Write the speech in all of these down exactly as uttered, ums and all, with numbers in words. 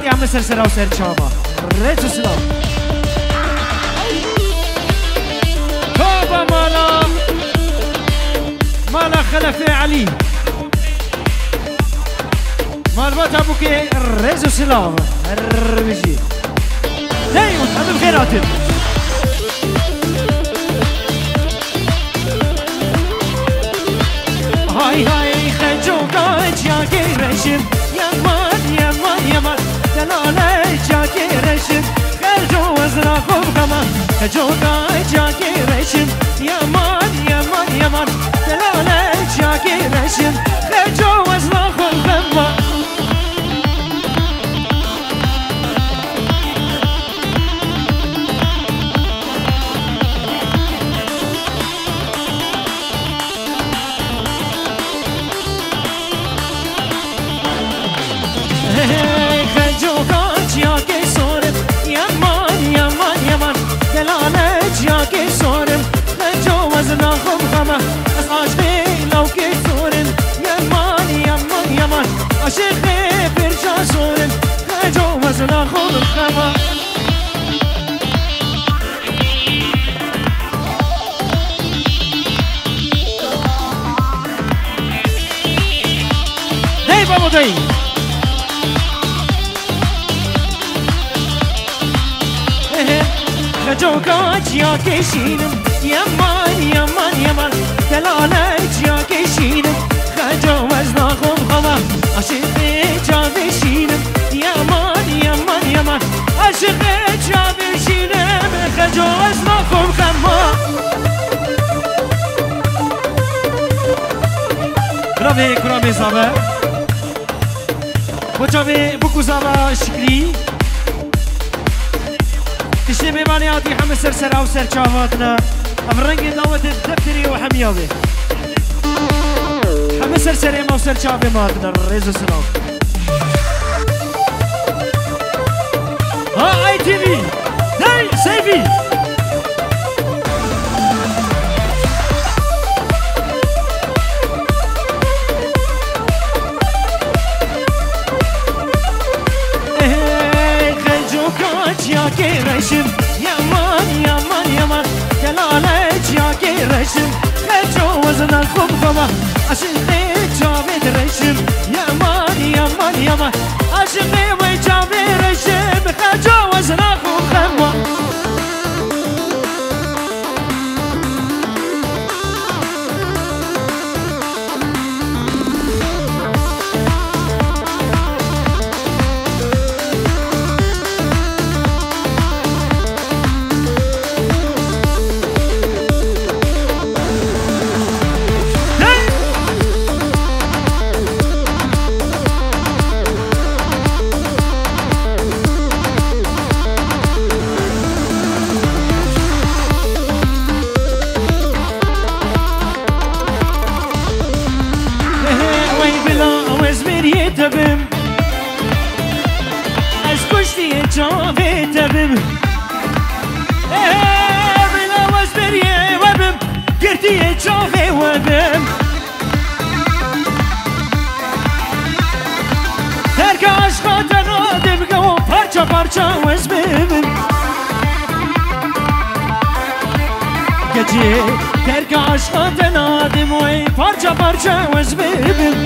يا عم سرسرة وسر شابا ريت وسلام بابا مالا مالا خلفي علي مال بات ابوك ريت وسلام الربجي دايما هذا الخيرات هاي هاي خجوقات يا كيرشم يا مان يا مان يا مان دلالة يا كيرشم خجو وزراكم كمان خجوقات يا كيرشم يا مان يا مان يا مان دلالة يا كيرشم خجو وزراكم كمان عاشقي برجع صورن خجوز ناخذ الخما هي بابا داي خجوقات يا كيشينم يا مان يا مان يا مان دلالات يا كيشينم خجوز ناخذ خما عاشقي جابشينم يا مان يا مان يا مان عاشقي جابشينم خجوز ناخذ خما برافي كرامي زابا وجابي بوكو زابا شكلي تشتمي مانياتي حمد سرسرة وسر شافاتنا أفرنق دعوة الدفتري وحميابي حمد سرسرة ما وسر شافي ماتنا الرئيس السلام ها اي تي في هاي سيفي يا كيرشم يا مان يا مان يا مان دلالة يا كيرشم خجوزنا الخبخبة عاشقي جابت رشم يا مان يا مان يا مان عاشقي وجابت رشم خجوزنا الخبخبة تبم از کشتی جاوی تبم بلا از بریه وبم گردی جاوی وبم ترک عشقا تنادم گو پرچا پرچا وز ببم گجی ترک عشقا تنادم وی پرچا پرچا وز ببم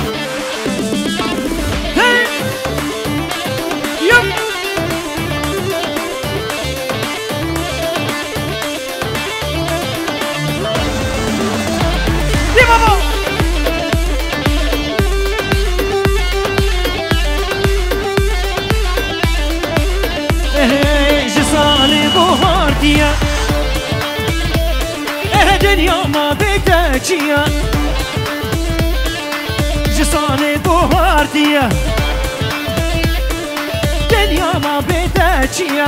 دنیا ما بتاچیا جسانه بوهاردیا دنیا ما بتاچیا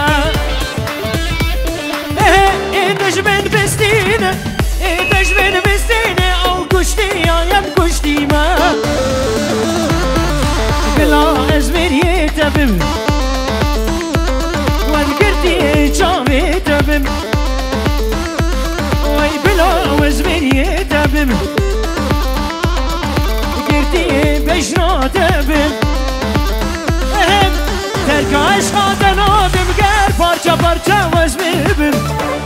ایدش من بستینه ایدش من بستینه او کشتی آیم کشتی ما بلا از مریه تبم وان کردی جامه تبم بلا وزميني تبم قرتي بجنا تبم اهم تركا یا پرچه وز میبم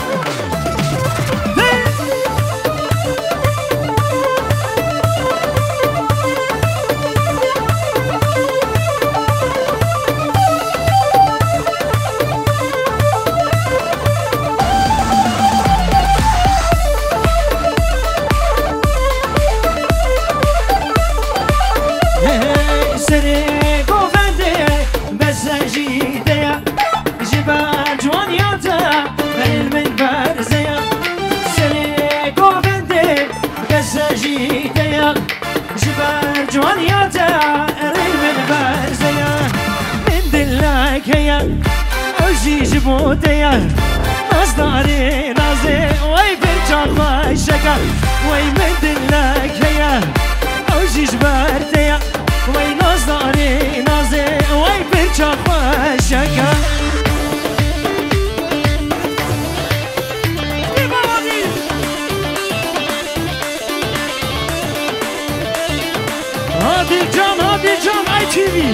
جبوتيا مصدري نازي وي برجع خشكا وي مدلك هيا اوجي جبرتيا وي مصدري نازي وي برجع خشكا هادي جام هادي جام اي تي في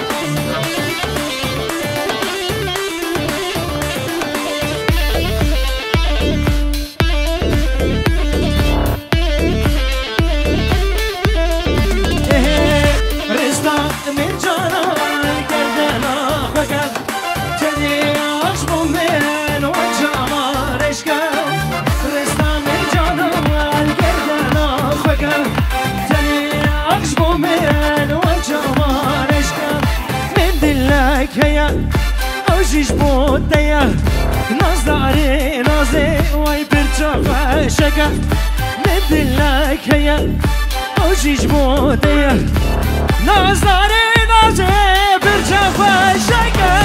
هيا اوجيش بوديا نظري نازي وي برجع شكا مدلك هيا اوجيش بوديا نظري نازي برجع شكا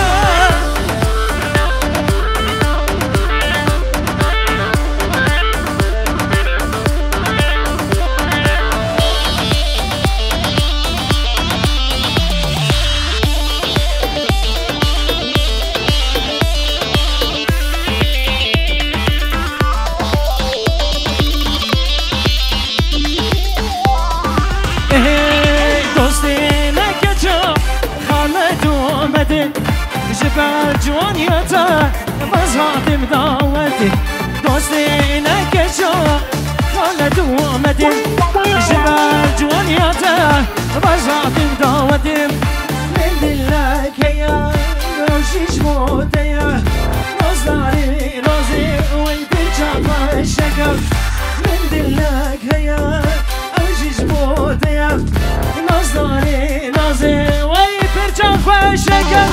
جبال جوانياتا مزهاتي مداوتي دوستي نكشو خالد ومدي جبال جوانياتا مزهاتي مداوتي من دلك هيا روشيش موتيا نصداري نازي وي برجع الشكر من دلك هيا روشيش موتيا نصداري نازي وي برجع الشكر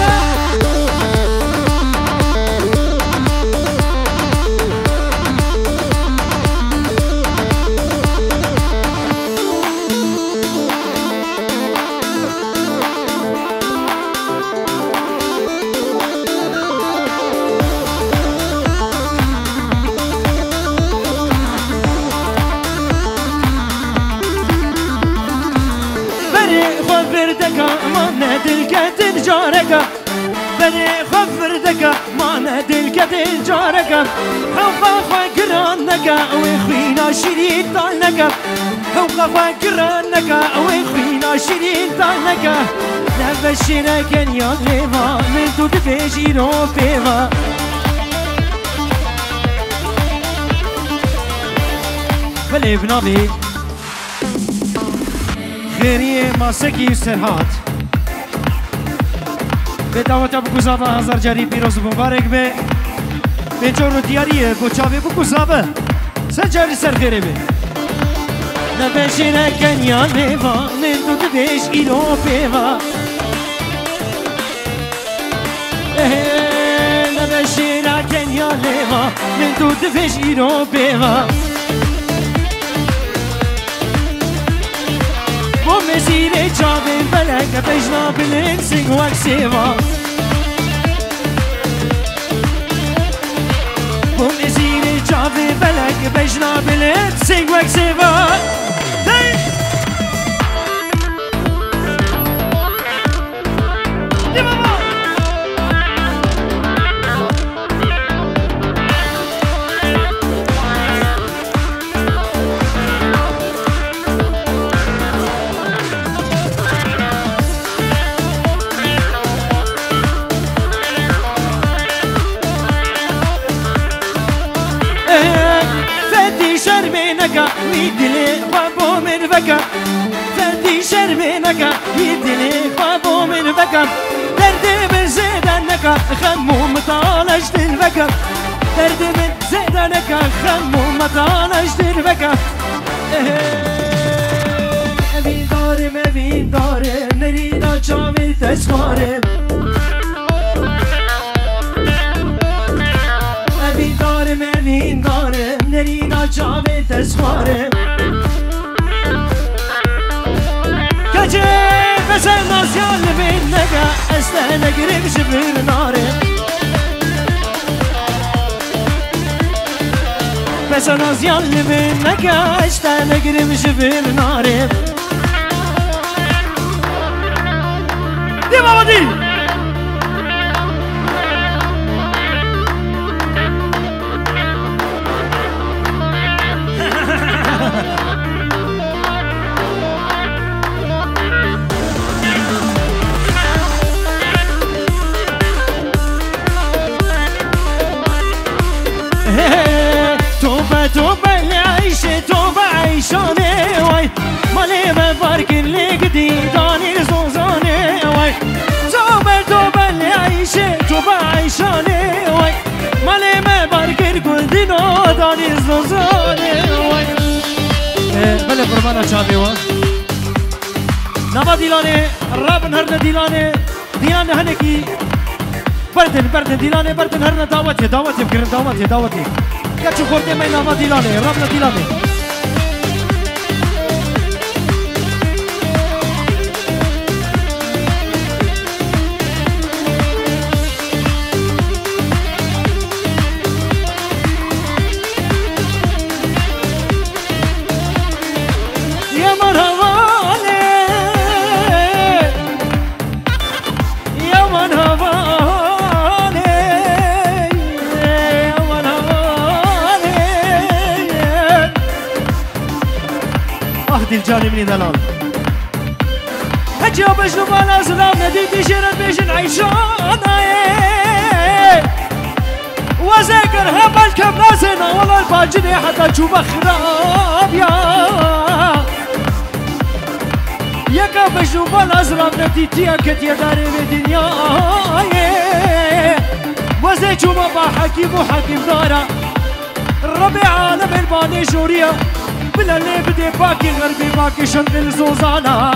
ما ندلك تجارك بني خفردك ما ندلك تجارك خوفا فكرانك وخوينا شريك طالك خوفا فكرانك وخوينا شريك طالك نبشرك يا ليفا من تو تفجيرو بيفا بلي بنابي خيرية ماسكي سرهات بدعوت ابو كوزابا هزار جاري بيروز مبارك به بجورو دياريه بوچاوي ابو كوزابا سجاري سر خيري به نبشينا كنيا ليفا من تو تبيش إلو بيفا نبشينا كنيا ليفا من تو تبيش إلو بيفا ومزيني جابين بلك بجنا بالانسك واكسيفا ومزيني جابين بلك بجنا بالانسك واكسيفا شرمينك ويدلي بابو من فكا فدي شرمينك يدلي بابو من فكا درد من زيدانك خموم طالش الفكا درد من زيدانك خموم طالش الفكا أبي دارم أبي دارم نريد شامل تسوارم أبي دارم أبي دارم نريد شامل تسوارم كجيب بس الناس يالي منك أستهل قريب شبير نارم بس الناس يالي منك أستهل قريب شبير نارم دي بابا دي توبة توبة اللي عايشة توبة عايشاني واي مالي بفرق اللي قديداني زوزاني واي توبة توبة اللي عايشة توبة عايشاني واي مالي بفرق الكل دينو داني زوزاني واي بله فرمانا شابي وا نبا ديلاني رب نهرنا ديلاني ديلاني هنكي بردن بردن ديلاني بردن هرنا دعوتي دعوتي بكرن دعوتي دعوتي كاتشو خورتي ماي نبا ديلاني ربنا ديلاني يا مرحبا يا مرحبا أهدي الجانبني دلال هجي وبجنب على سلام نديتي شيرت بيشن عيشانا وذاكر هبل كم ناسنا والله الباجني حتى تشوف خراب يا يا كبجنب على سلام نديتي كتير داري بدنيا وذاك شوف حكيم وحكيم دارا ربي عالم الباني جوريا بلا اللي بدي باكي غربي باكي شنط الزوزانة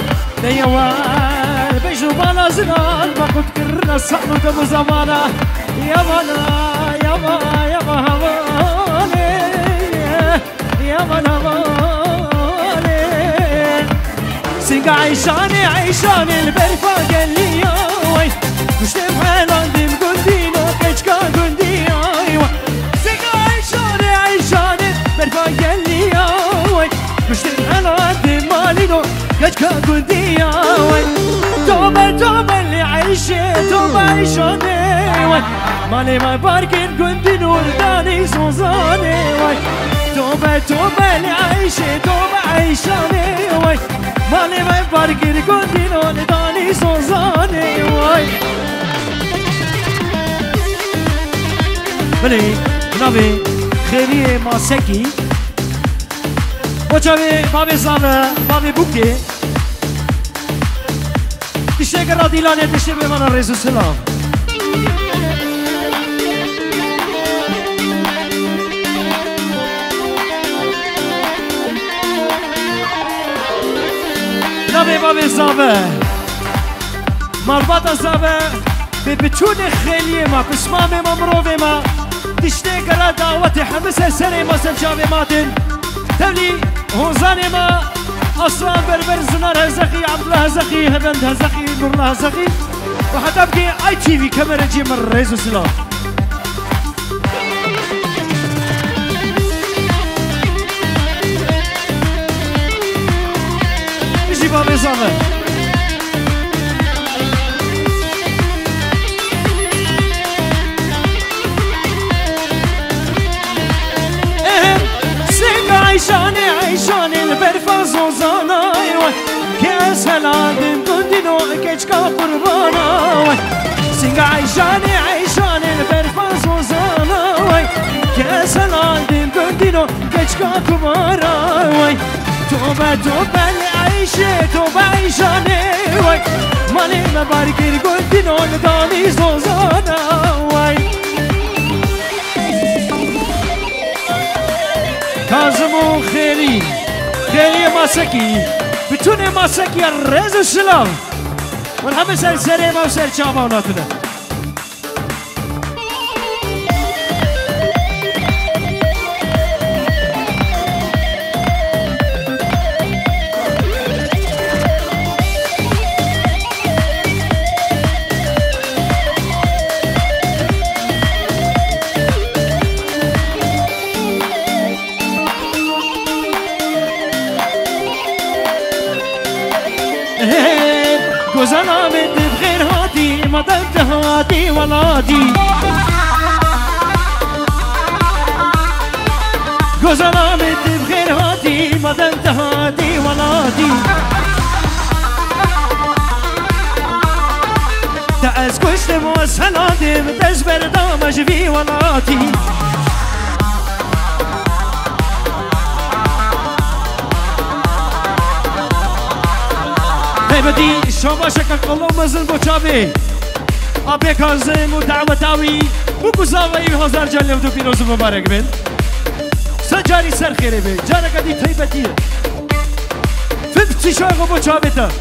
ديوال بيجو بالا زنان ما كنت كرنا الصحن وتبو زمانة يا مانا يا ما يا ما هوالي يا مانا هوالي سنقا عيشاني عيشاني البرفا قال لي يا وي مش تبحال عندي مقندينو كيشكا قندي ايوا سنقا عيشاني عيشاني البرفا قال لي يا وي مش تبحال عندي مالينو كيشكا قندي يا وي توبة توبة اللي عايشة توبة عيشاني وي مالي ما باركن قندينو لداني زوزاني وي توبة توبة اللي عايشة توبة عيشاني وي مالي ما باركن قندينو لداني زوزاني وي بلي بنابي خيرية ماسكي وچاوي بابي زانه بابي بوكي تشتغل راديلانه تشتغل بمانا رئيس السلام نبي بابي زابه مرباطة زابه ببتون خيلية ما بسمامي ممروفي ما تشتغل دعوتي حمسة سري ما سنشابي ماتن تبلي هوزاني ما أصلا بربر زنار هزخي عبد الله هزخي هبند هزخي نور الله هزخي وحتى بقي اي تي في كاميرا جي من رئيس السلام يجي بابي زامر عيشاني عيشاني البرفا زوزانا كاس هلادن قندينو كيشكا قربانا سينغا عيشاني عيشاني البرفا زوزانا كاس هلادن قندينو كيشكا عشقا كبارا وي توبة توبة لعيشة توبة عيشاني وي مالي مباركي قلت نول داني زوزانا وي كاظم وخيري خيري ماسكي بتوني ماسكي الرز السلام والحمد سر سريما وسر شابا وناتنا وزنا من بخير هاتي مضت هاتي ولادي وزنا من بخير هاتي مضت هاتي ولادي تعز كشت موسلاتي متزبر دامج في ولادي بدي شما شكل قلوب مزل بوچاوي ابي كازم ودعوتاوي وگزاوي هزار جل ودو پیروز مبارک بن سجاري سر خيره بي جانا قدي طيبتي فبتي شوغو بوچاويتا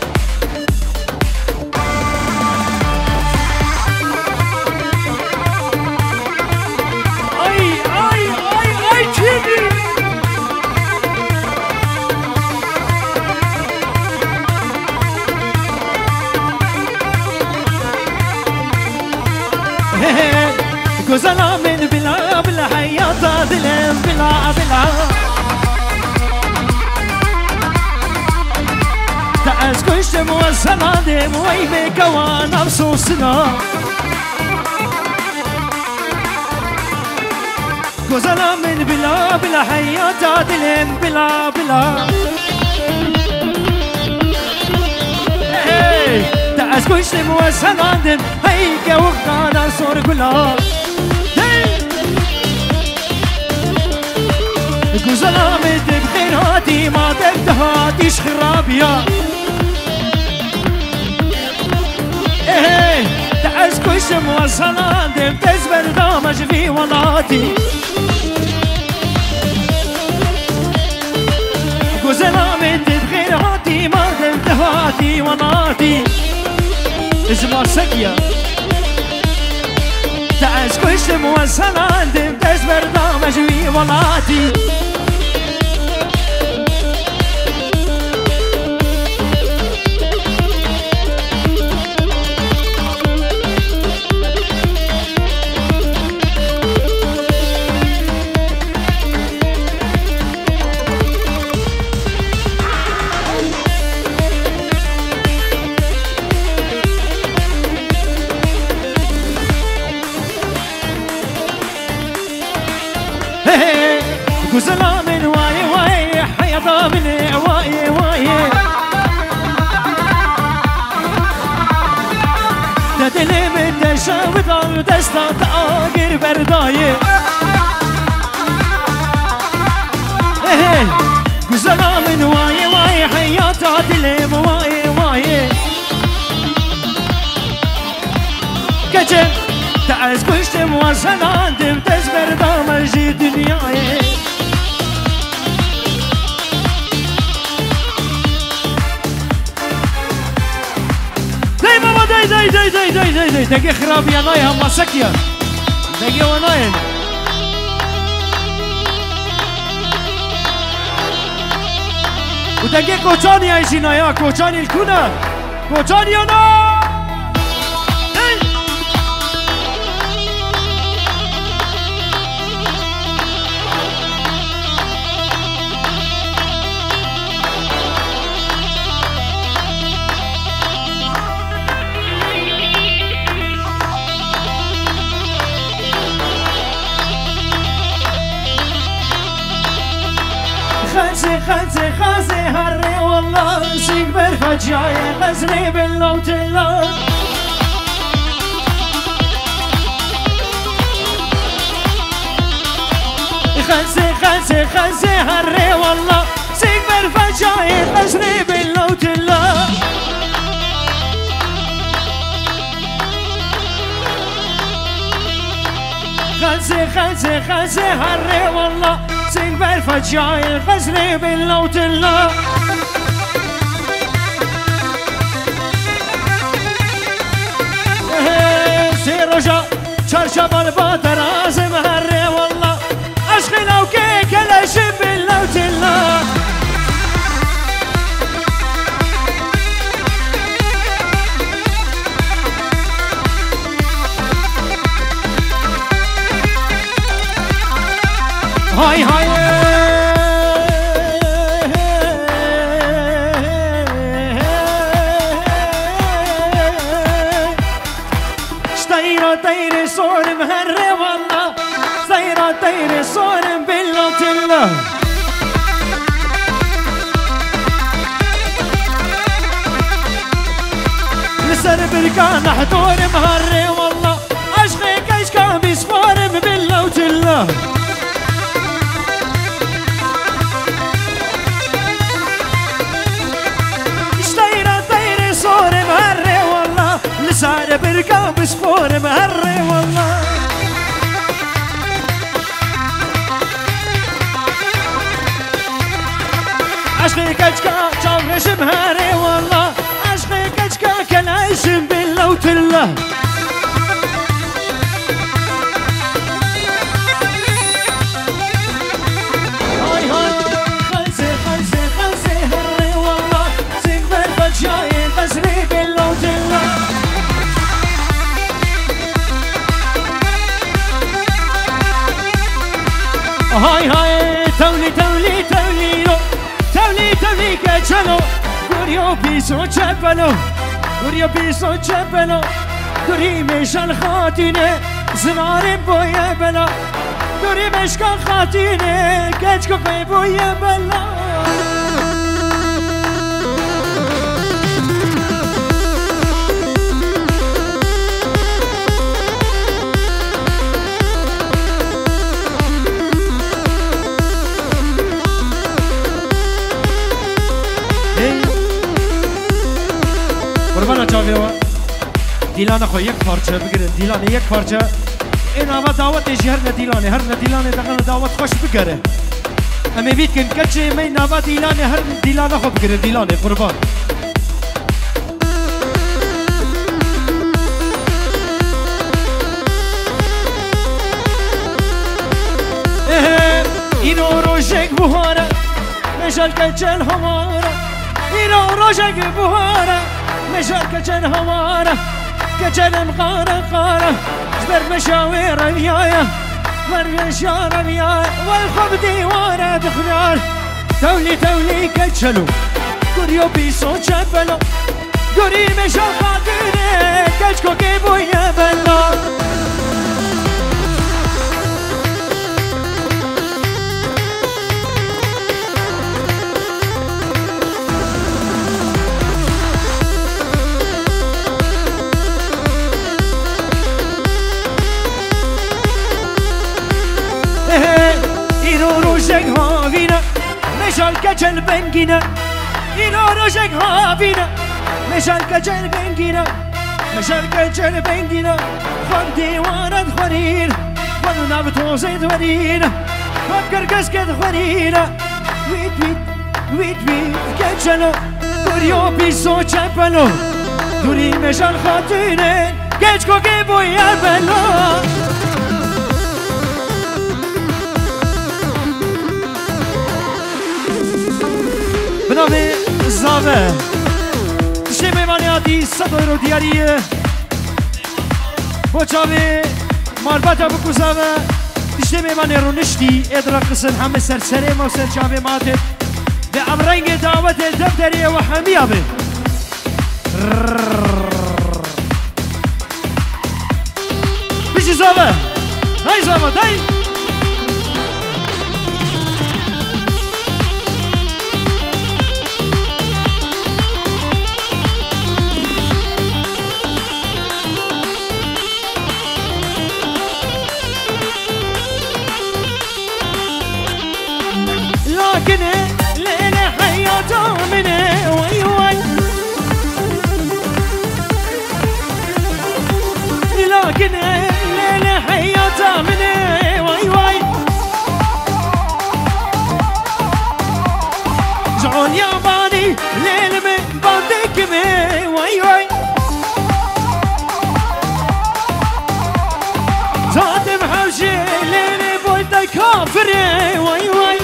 اي اي اي اي كيدي كوزنا من بلا بلا حياة دلم بلا بلا تعز كشت موصلا دم ويمك وانا بصوصنا كوزنا من بلا بلا حياة دلم بلا بلا تعز كشت موصلا دم هيك وقانا صور كلها وزلامت بخير هاتي ما دبت هاتيش خرابيا ايه تعز كش موصلان دم تزبر دامج في ولاتي وزلامت بخير هاتي ما دبت هاتي ولاتي اجمع سكيا تعز كش موصلان دم تزبر دامج في ولاتي وزلا من واي واي حيضا من واي واي تدلي من تشاوض ودستا تاقر برداي وزلا من واي واي حياتا دلي واي واي كجن تعز كشت موصلا دم تزبر دامجي دنياي داي داي داي داي داي داي دقي خراب يا ناي هم سكيا دقي وناين ودقي كوچاني عايشين يا كوچاني الكونا كوچاني انا خلسي خلسي خلسي هري والله سيك برفجاي غزني باللوت الله خلسي خلسي خزي هري والله سيك بالفجاي قصري باللوت الله خزي خزي خزي هري والله سيك بالفجاي قصري باللوت الله رجا شرشب البطر عازم هري والله عشقي لو كيك الاشب باللوت الله هاي هاي طير صور مهري والله صيرة طير صور باللوت الله لسر بركان حضور مهري والله عشقي كشكا بيصفور باللوت الله اشتيرة طير صور مهري والله لسر بركان بيصفور مهري والله عشقي كشكا شاورش مهري والله عشقي كشكا كان عايشم باللوت الله هاي هاي خلصي خلصي خلصي هري والله سيك بالفجاي قصري باللوت الله هاي هاي تولي تولي تولي تولي تولي كجلو دوريو بيسو جبلو دوريو بيسو جبلو دوري مشان خاتينه زنار بويا بلا دوري مشكان خاتينه كجكو بويا بلا قربانا جاویوا دیلانه خو یک پارچه بگیره دیلانه یک پارچه این آوا دعوت ایشی هر ندیلانه هر ندیلانه دقیقا دعوت خوش بگیره اما بید کن کچه من آوا دیلانه هر دیلانه خو بگیره دیلانه قربان اینو روشک بوهاره مشال کچل هماره اینو روشک بوهاره مشال كجن هواره كجن مقاره قاره جبر مشاوير ويايا والرشار ويايا والخب ديواره بخيار تولي تولي كجلو قريو بيسو جبلو قري مشا خاطيني كجكو كيبو يا بلا روشك هافينا مشال كجل بنجينا إلو روشك هافينا مشال كجل بنجينا مشال كجل بنجينا خدي وارد خرين وانا بتوزيد ورينا فكر كسكت خرينا ويت ويت ويت ويت كجلو دوريو بيسو چپلو دوري مشال خاتينه كجكو كيبو يا بلا بنامه زاوه تشتی میمانی آدی صد رو دیاریه بچاوه ماربتا بکو زاوه تشتی میمانی رو نشتی ادرا قسن همه سر سره ما سر جاوه ماتت به امرنگ دعوت دفتریه و همیه به بیشی زاوه دای زاوه دای كافري واي واي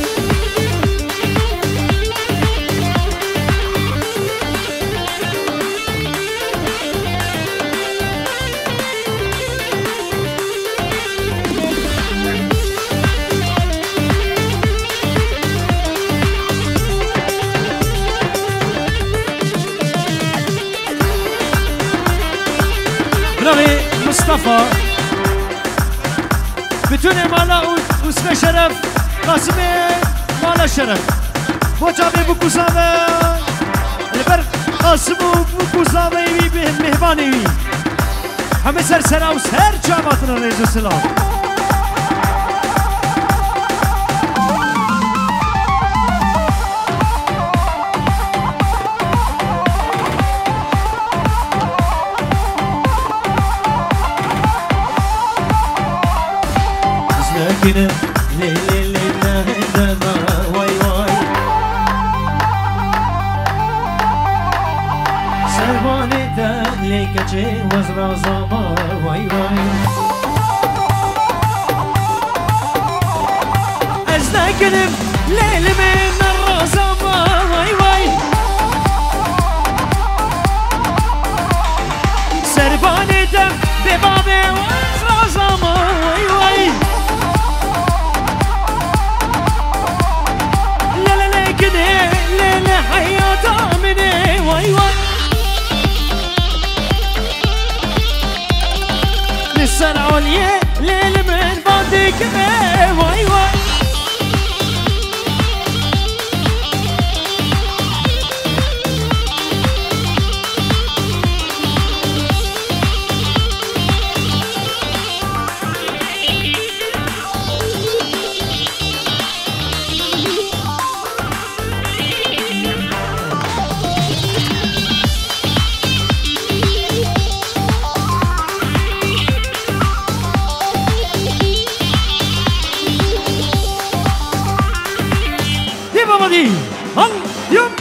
برافي مصطفى بتونه مالا واسم شرف قاسمي مالا شرف بوچابي بوكوزاوي البر قاسمو بوكوزاوي بي مهباني بي همه سر سر و سر جامعتنا ريزو سلام كده لي لي لي لا واي واي سرباني ده ليك جي وزرا زما واي واي ازنا كده ليل من الرزما واي واي سرباني ده ببابي وزرا زما واي واي ليلة حياة مني واي واي لسه العليا ليل من بعدك واي واي دي هل يوم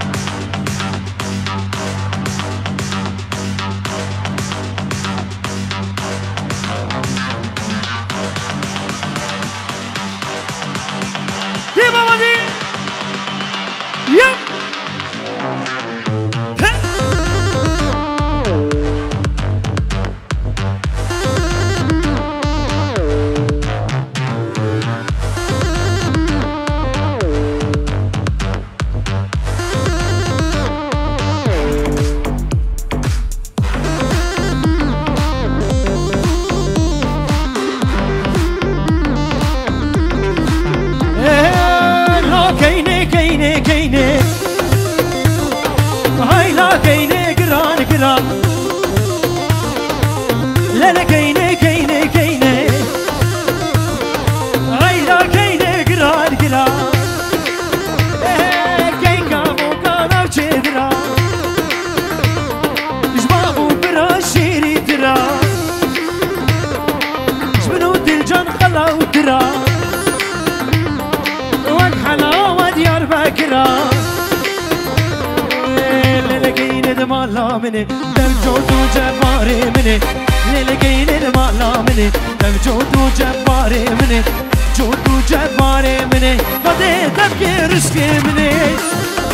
دي بابا دي يوم كيني كيني كيني هاي لا كيني قران قران لا لا كيني كيني كيني هاي لا كيني قران قران كين كابو كانا وشدرا جبابو برا شيري ترا جبنو دلجان خلا وترا والحلاوة ديار باكرة للقين دمالا مني دم جودو جباري مني للقين دمالا مني دم جودو جباري مني جودو جباري مني بدي تبكي رزقي مني